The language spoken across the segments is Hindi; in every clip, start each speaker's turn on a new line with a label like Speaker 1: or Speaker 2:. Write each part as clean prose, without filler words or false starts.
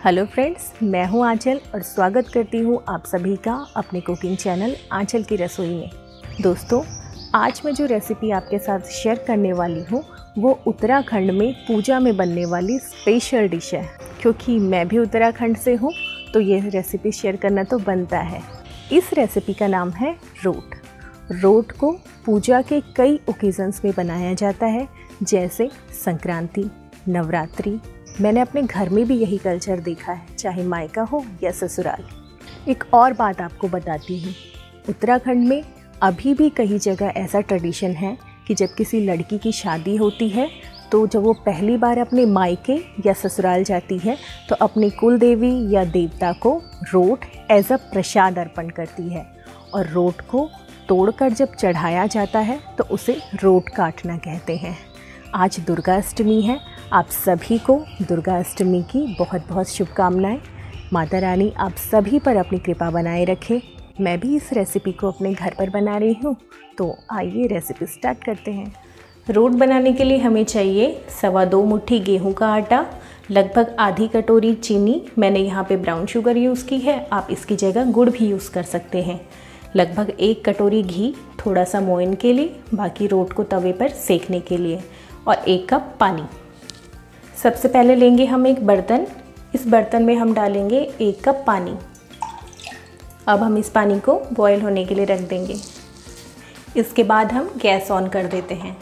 Speaker 1: हेलो फ्रेंड्स, मैं हूं आंचल और स्वागत करती हूं आप सभी का अपने कुकिंग चैनल आंचल की रसोई में। दोस्तों, आज मैं जो रेसिपी आपके साथ शेयर करने वाली हूं वो उत्तराखंड में पूजा में बनने वाली स्पेशल डिश है। क्योंकि मैं भी उत्तराखंड से हूं तो ये रेसिपी शेयर करना तो बनता है। इस रेसिपी का नाम है रोट। रोट को पूजा के कई ओकेजन्स में बनाया जाता है, जैसे संक्रांति, नवरात्रि। मैंने अपने घर में भी यही कल्चर देखा है, चाहे मायका हो या ससुराल। एक और बात आपको बताती हूँ, उत्तराखंड में अभी भी कई जगह ऐसा ट्रेडिशन है कि जब किसी लड़की की शादी होती है तो जब वो पहली बार अपने मायके या ससुराल जाती है तो अपनी कुल देवी या देवता को रोट एज अ प्रसाद अर्पण करती है। और रोट को तोड़कर जब चढ़ाया जाता है तो उसे रोट काटना कहते हैं। आज दुर्गा अष्टमी है, आप सभी को दुर्गा अष्टमी की बहुत बहुत शुभकामनाएं। माता रानी आप सभी पर अपनी कृपा बनाए रखे। मैं भी इस रेसिपी को अपने घर पर बना रही हूँ, तो आइए रेसिपी स्टार्ट करते हैं। रोट बनाने के लिए हमें चाहिए 2.25 मुट्ठी गेहूं का आटा, लगभग आधी कटोरी चीनी। मैंने यहाँ पे ब्राउन शुगर यूज़ की है, आप इसकी जगह गुड़ भी यूज़ कर सकते हैं। लगभग 1 कटोरी घी, थोड़ा सा मोयन के लिए, बाकी रोट को तवे पर सेकने के लिए, और 1 कप पानी। सबसे पहले लेंगे हम एक बर्तन। इस बर्तन में हम डालेंगे 1 कप पानी। अब हम इस पानी को बॉईल होने के लिए रख देंगे। इसके बाद हम गैस ऑन कर देते हैं।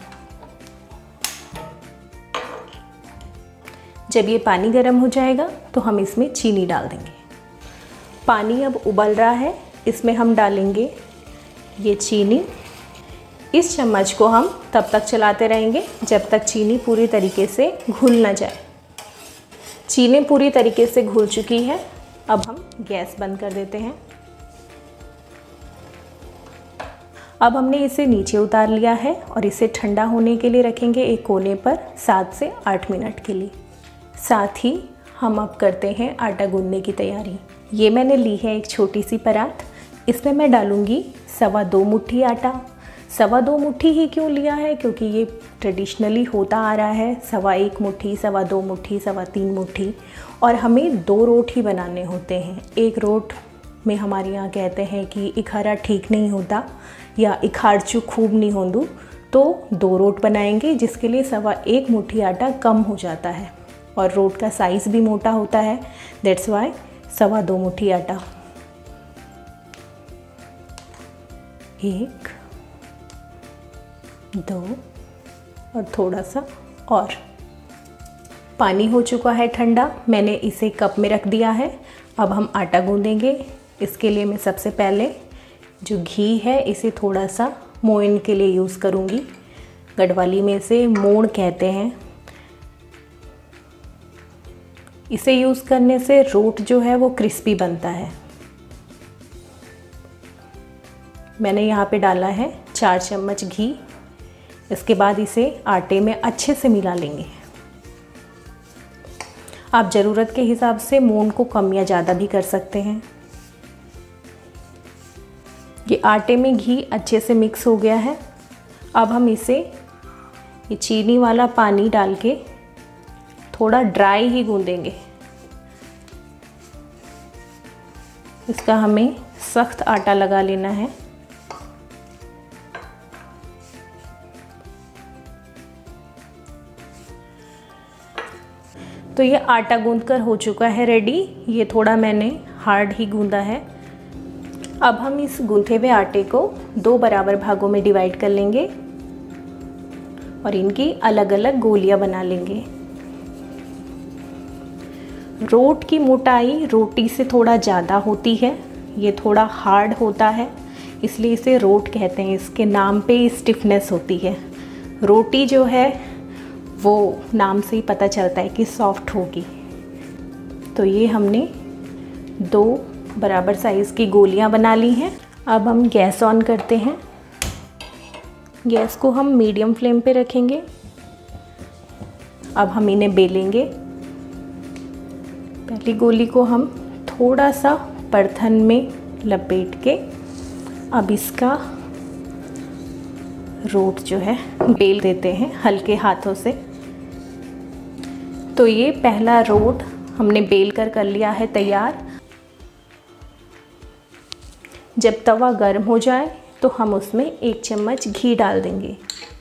Speaker 1: जब ये पानी गर्म हो जाएगा तो हम इसमें चीनी डाल देंगे। पानी अब उबल रहा है, इसमें हम डालेंगे ये चीनी। इस चम्मच को हम तब तक चलाते रहेंगे जब तक चीनी पूरी तरीके से घुल ना जाए। चीनी पूरी तरीके से घुल चुकी है, अब हम गैस बंद कर देते हैं। अब हमने इसे नीचे उतार लिया है और इसे ठंडा होने के लिए रखेंगे एक कोने पर 7 से 8 मिनट के लिए। साथ ही हम अब करते हैं आटा गूंदने की तैयारी। ये मैंने ली है एक छोटी सी परात, इसमें मैं डालूँगी 2.25 मुट्ठी आटा। 2.25 मुट्ठी ही क्यों लिया है, क्योंकि ये ट्रेडिशनली होता आ रहा है 1.25 मुट्ठी, 2.25 मुट्ठी, 3.25 मुट्ठी। और हमें 2 रोट ही बनाने होते हैं। एक रोट में हमारे यहाँ कहते हैं कि इखारा ठीक नहीं होता या इखारचू खूब नहीं होंदू, तो 2 रोट बनाएंगे, जिसके लिए 1.25 मुट्ठी आटा कम हो जाता है। और रोट का साइज़ भी मोटा होता है, दैट्स वाई 2.25 मुट्ठी आटा। 1, 2 और थोड़ा सा और। पानी हो चुका है ठंडा, मैंने इसे कप में रख दिया है। अब हम आटा गूंदेंगे। इसके लिए मैं सबसे पहले जो घी है इसे थोड़ा सा मोयन के लिए यूज़ करूँगी। गढ़वाली में इसे मोण कहते हैं। इसे यूज़ करने से रोट जो है वो क्रिस्पी बनता है। मैंने यहाँ पे डाला है 4 चम्मच घी। इसके बाद इसे आटे में अच्छे से मिला लेंगे। आप ज़रूरत के हिसाब से मोन को कम या ज़्यादा भी कर सकते हैं। ये आटे में घी अच्छे से मिक्स हो गया है। अब हम इसे ये चीनी वाला पानी डाल के थोड़ा ड्राई ही गूंदेंगे। इसका हमें सख्त आटा लगा लेना है। तो ये आटा गूंदकर हो चुका है रेडी। ये थोड़ा मैंने हार्ड ही गूंदा है। अब हम इस गूंथे हुए आटे को 2 बराबर भागों में डिवाइड कर लेंगे और इनकी अलग अलग गोलियां बना लेंगे। रोट की मोटाई रोटी से थोड़ा ज़्यादा होती है, ये थोड़ा हार्ड होता है, इसलिए इसे रोट कहते हैं। इसके नाम पे स्टिफनेस होती है। रोटी जो है वो नाम से ही पता चलता है कि सॉफ्ट होगी। तो ये हमने 2 बराबर साइज़ की गोलियां बना ली हैं। अब हम गैस ऑन करते हैं। गैस को हम मीडियम फ्लेम पे रखेंगे। अब हम इन्हें बेलेंगे। पहली गोली को हम थोड़ा सा परथन में लपेट के अब इसका रोट जो है बेल देते हैं हल्के हाथों से। तो ये पहला रोट हमने बेल कर लिया है तैयार। जब तवा गर्म हो जाए तो हम उसमें 1 चम्मच घी डाल देंगे।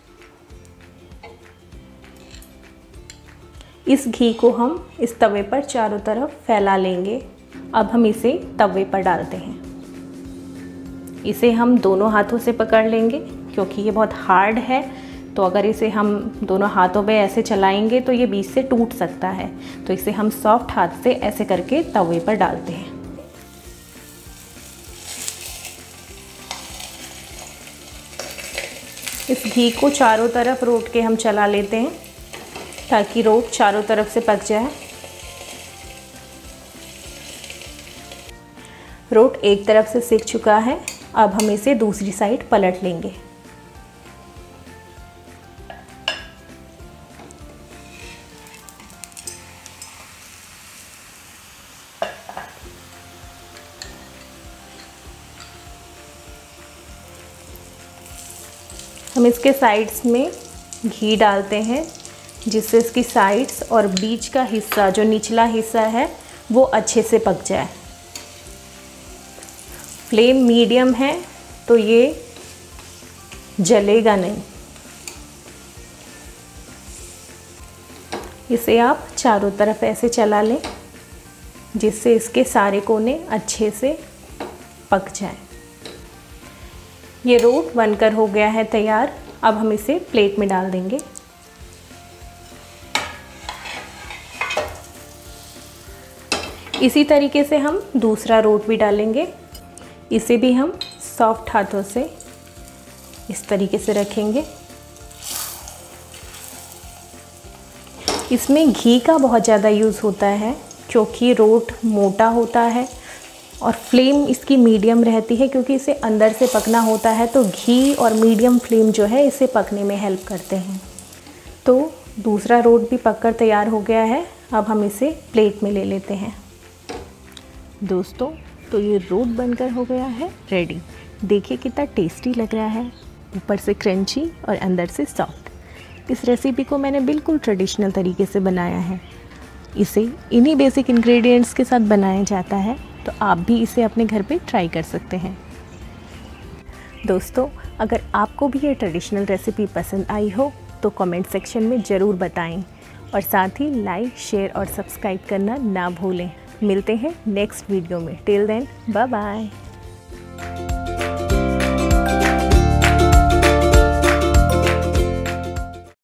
Speaker 1: इस घी को हम इस तवे पर चारों तरफ फैला लेंगे। अब हम इसे तवे पर डालते हैं। इसे हम दोनों हाथों से पकड़ लेंगे क्योंकि ये बहुत हार्ड है, तो अगर इसे हम दोनों हाथों पे ऐसे चलाएंगे तो ये बीच से टूट सकता है। तो इसे हम सॉफ्ट हाथ से ऐसे करके तवे पर डालते हैं। इस घी को चारों तरफ रोट के हम चला लेते हैं ताकि रोट चारों तरफ से पक जाए। रोट एक तरफ से सिक चुका है। अब हम इसे दूसरी साइड पलट लेंगे। हम इसके साइड्स में घी डालते हैं जिससे इसकी साइड्स और बीच का हिस्सा, जो निचला हिस्सा है, वो अच्छे से पक जाए। फ्लेम मीडियम है तो ये जलेगा नहीं। इसे आप चारों तरफ ऐसे चला लें जिससे इसके सारे कोने अच्छे से पक जाएं। ये रोट बनकर हो गया है तैयार। अब हम इसे प्लेट में डाल देंगे। इसी तरीके से हम दूसरा रोट भी डालेंगे। इसे भी हम सॉफ्ट हाथों से इस तरीके से रखेंगे। इसमें घी का बहुत ज़्यादा यूज़ होता है क्योंकि रोट मोटा होता है और फ्लेम इसकी मीडियम रहती है क्योंकि इसे अंदर से पकना होता है। तो घी और मीडियम फ्लेम जो है इसे पकने में हेल्प करते हैं। तो दूसरा रोट भी पककर तैयार हो गया है। अब हम इसे प्लेट में ले लेते हैं। दोस्तों, तो ये रोट बनकर हो गया है रेडी। देखिए कितना टेस्टी लग रहा है, ऊपर से क्रंची और अंदर से सॉफ्ट। इस रेसिपी को मैंने बिल्कुल ट्रेडिशनल तरीके से बनाया है। इसे इन्हीं बेसिक इंग्रेडिएंट्स के साथ बनाया जाता है, तो आप भी इसे अपने घर पे ट्राई कर सकते हैं। दोस्तों, अगर आपको भी ये ट्रेडिशनल रेसिपी पसंद आई हो तो कमेंट सेक्शन में ज़रूर बताएं और साथ ही लाइक, शेयर और सब्सक्राइब करना ना भूलें। मिलते हैं नेक्स्ट वीडियो में। Till then, bye bye.